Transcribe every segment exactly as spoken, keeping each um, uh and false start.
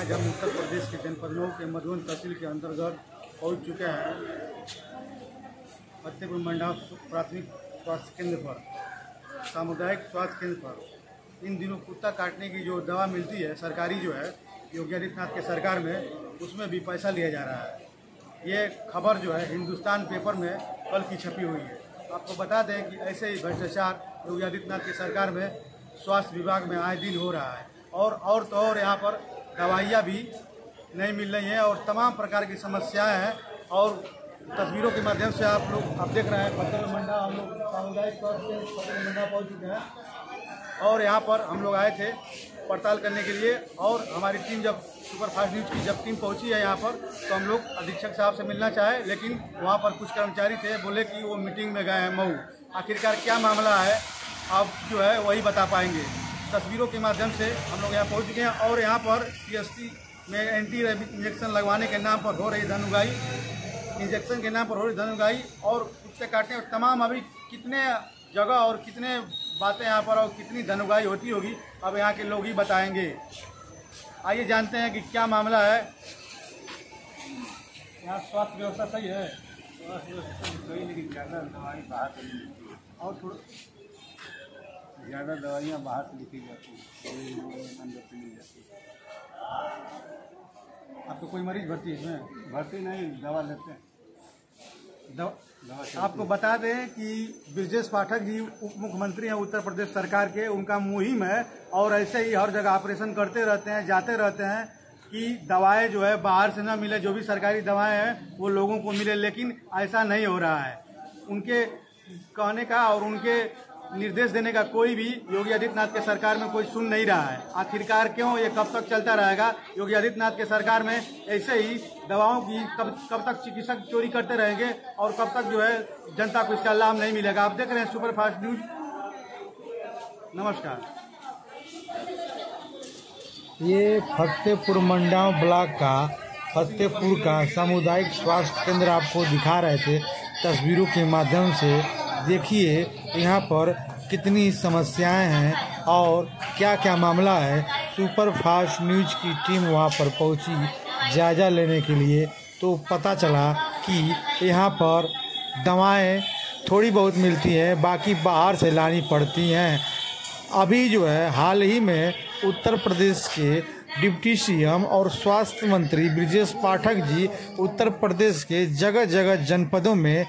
आज हम उत्तर प्रदेश के जनपदों के मधुबन तहसील के अंतर्गत पहुंच चुके हैं फतेहपुर मंडाव प्राथमिक स्वास्थ्य केंद्र पर, सामुदायिक स्वास्थ्य केंद्र पर। इन दिनों कुत्ता काटने की जो दवा मिलती है सरकारी, जो है योगी आदित्यनाथ के सरकार में, उसमें भी पैसा लिया जा रहा है। ये खबर जो है हिंदुस्तान पेपर में कल की छपी हुई है। आपको बता दें कि ऐसे ही भ्रष्टाचार योगी आदित्यनाथ की सरकार में स्वास्थ्य विभाग में आए दिन हो रहा है, और और तो और यहाँ पर दवाइयाँ भी नहीं मिल रही हैं और तमाम प्रकार की समस्याएं हैं। और तस्वीरों के माध्यम से आप लोग आप देख रहे हैं फतेहपुर मंडाव, हम लोग सामुदायिक स्वास्थ्य फतेहपुर मंडाव पहुँच चुके हैं और यहाँ पर हम लोग आए थे पड़ताल करने के लिए। और हमारी टीम जब सुपर फास्ट न्यूज़ की जब टीम पहुंची है यहाँ पर, तो हम लोग अधीक्षक साहब से मिलना चाहे, लेकिन वहाँ पर कुछ कर्मचारी थे, बोले कि वो मीटिंग में गए हैं मऊ। आखिरकार क्या मामला है आप जो है वही बता पाएंगे। तस्वीरों के माध्यम से हम लोग यहाँ पहुँच चुके हैं और यहाँ पर पी एस सी में एंटी रेबीज इंजेक्शन लगवाने के नाम पर हो रही धनुगाई, इंजेक्शन के नाम पर हो रही धनुगाई और कुत्ते काटने और तमाम अभी कितने जगह और कितने बातें यहाँ पर और कितनी धनुगाई होती होगी, अब यहाँ के लोग ही बताएंगे। आइए जानते हैं कि क्या मामला है। यहाँ स्वास्थ्य व्यवस्था सही है? स्वास्थ्य व्यवस्था सही, लेकिन ज़्यादा दवाई बाहर से नहीं मिलती है। और थोड़ा ज़्यादा दवाइयाँ बाहर से लिखी जाती हैं, अंदर से मिल जाती है। आपको कोई मरीज भर्ती है इसमें? भर्ती नहीं, दवा लेते हैं। दवा आपको बता दें कि ब्रजेश पाठक जी उप मुख्यमंत्री हैं उत्तर प्रदेश सरकार के, उनका मुहिम है और ऐसे ही हर जगह ऑपरेशन करते रहते हैं, जाते रहते हैं कि दवाएं जो है बाहर से ना मिले, जो भी सरकारी दवाएं हैं वो लोगों को मिले, लेकिन ऐसा नहीं हो रहा है। उनके कहने का और उनके निर्देश देने का कोई भी योगी आदित्यनाथ के सरकार में कोई सुन नहीं रहा है। आखिरकार क्यों, ये कब तक चलता रहेगा? योगी आदित्यनाथ के सरकार में ऐसे ही दवाओं की कब कब तक चिकित्सक चोरी करते रहेंगे और कब तक जो है जनता को इसका लाभ नहीं मिलेगा। आप देख रहे हैं सुपर फास्ट न्यूज। नमस्कार। ये फतेहपुर मंडाव ब्लॉक का फतेहपुर का सामुदायिक स्वास्थ्य केंद्र आपको दिखा रहे थे तस्वीरों के माध्यम से। देखिए यहाँ पर कितनी समस्याएं हैं और क्या क्या मामला है। सुपर फास्ट न्यूज की टीम वहाँ पर पहुँची जायजा लेने के लिए, तो पता चला कि यहाँ पर दवाएं थोड़ी बहुत मिलती हैं, बाकी बाहर से लानी पड़ती हैं। अभी जो है हाल ही में उत्तर प्रदेश के डिप्टी सी एम और स्वास्थ्य मंत्री ब्रजेश पाठक जी उत्तर प्रदेश के जगह जगह जनपदों में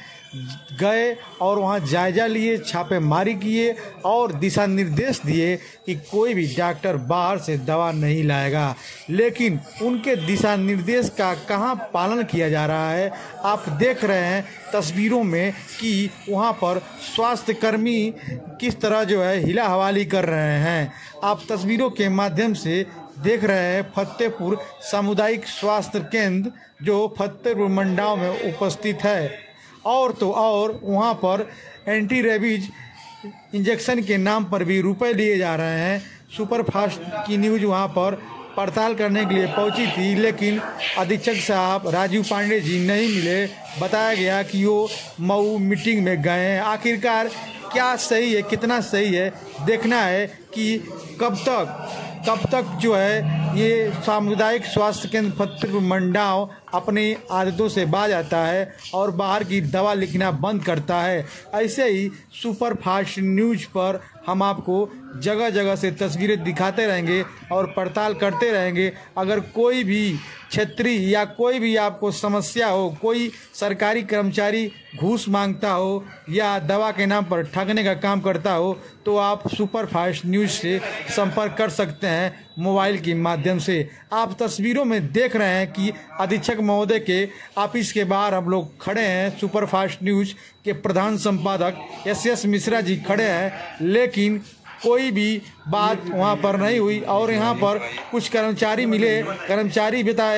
गए और वहां जायजा लिए, छापेमारी किए और दिशा निर्देश दिए कि कोई भी डॉक्टर बाहर से दवा नहीं लाएगा। लेकिन उनके दिशा निर्देश का कहां पालन किया जा रहा है? आप देख रहे हैं तस्वीरों में कि वहां पर स्वास्थ्य कर्मी किस तरह जो है हिला हवाली कर रहे हैं। आप तस्वीरों के माध्यम से देख रहे हैं फतेहपुर सामुदायिक स्वास्थ्य केंद्र जो फतेहपुर मंडाव में उपस्थित है। और तो और वहाँ पर एंटी रेबीज इंजेक्शन के नाम पर भी रुपए लिए जा रहे हैं। सुपर फास्ट की न्यूज़ वहाँ पर पड़ताल करने के लिए पहुंची थी, लेकिन अधीक्षक साहब राजीव पांडे जी नहीं मिले। बताया गया कि वो मऊ मीटिंग में गए हैं। आखिरकार क्या सही है, कितना सही है, देखना है कि कब तक कब तक जो है ये सामुदायिक स्वास्थ्य केंद्र फतेहपुर मंडाव अपनी आदतों से बाज आता है और बाहर की दवा लिखना बंद करता है। ऐसे ही सुपर फास्ट न्यूज़ पर हम आपको जगह जगह से तस्वीरें दिखाते रहेंगे और पड़ताल करते रहेंगे। अगर कोई भी क्षेत्रीय या कोई भी आपको समस्या हो, कोई सरकारी कर्मचारी घूस मांगता हो या दवा के नाम पर ठगने का काम करता हो, तो आप सुपर फास्ट न्यूज़ से संपर्क कर सकते हैं मोबाइल के माध्यम से। आप तस्वीरों में देख रहे हैं कि अधीक्षक महोदय के ऑफिस के बाहर हम लोग खड़े हैं। सुपर फास्ट न्यूज़ के प्रधान संपादक एस एस मिश्रा जी खड़े हैं, लेकिन कोई भी बात वहाँ पर नहीं हुई। और यहाँ पर कुछ कर्मचारी मिले, कर्मचारी बताए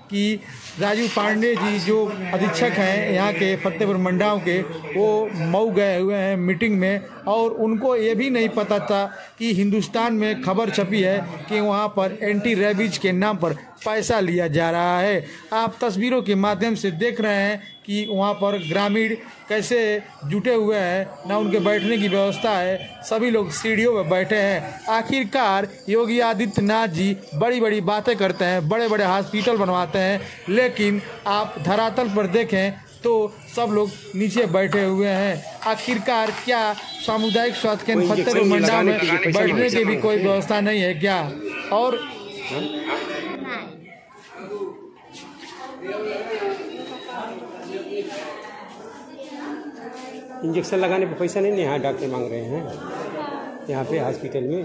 कि राजू पांडे जी जो अधीक्षक हैं यहाँ के फतेहपुर मंडाव के, वो मऊ गए हुए हैं मीटिंग में, और उनको ये भी नहीं पता था कि हिंदुस्तान में खबर छपी है कि वहाँ पर एंटी रेबीज के नाम पर पैसा लिया जा रहा है। आप तस्वीरों के माध्यम से देख रहे हैं कि वहाँ पर ग्रामीण कैसे जुटे हुए हैं, ना उनके बैठने की व्यवस्था है, सभी लोग सीढ़ियों पर बैठे हैं। आखिरकार योगी आदित्यनाथ जी बड़ी बड़ी बातें करते हैं, बड़े बड़े हॉस्पिटल बनवाते हैं, लेकिन आप धरातल पर देखें तो सब लोग नीचे बैठे हुए हैं। आखिरकार क्या सामुदायिक स्वास्थ्य केंद्र फतेहपुर मंडाव में बैठने की भी कोई व्यवस्था नहीं है क्या? और इंजेक्शन लगाने पे पैसा नहीं, यहाँ डॉक्टर मांग रहे हैं यहाँ पे हॉस्पिटल में।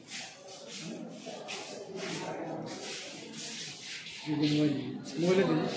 मोबाइल